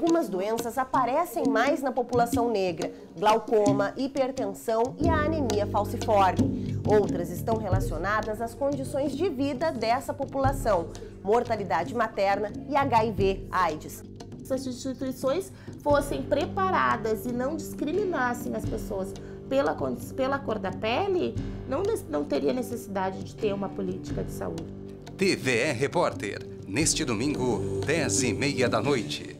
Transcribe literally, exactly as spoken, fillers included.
algumas doenças aparecem mais na população negra: glaucoma, hipertensão e a anemia falciforme. Outras estão relacionadas às condições de vida dessa população: mortalidade materna e H I V AIDS. Se as instituições fossem preparadas e não discriminassem as pessoas pela, pela cor da pele, não, não teria necessidade de ter uma política de saúde. T V E Repórter, neste domingo, dez e meia da noite.